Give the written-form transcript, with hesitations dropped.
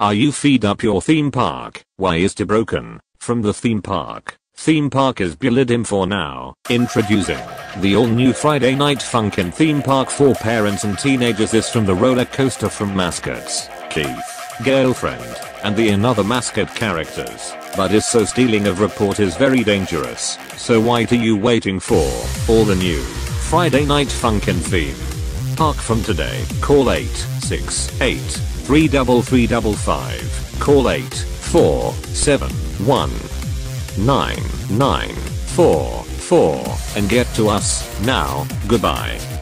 Are you feed up your theme park? Why is it broken? From the theme park. Theme park is Bilidim for now. Introducing the all new Friday Night Funkin' theme park for parents and teenagers. Is from the roller coaster from mascots, Keith, girlfriend, and the another mascot characters. But is so stealing of report is very dangerous. So what are you waiting for? All the new Friday Night Funkin' theme park from today. Call 868-33355. Call 847-19944 and get to us now. Goodbye.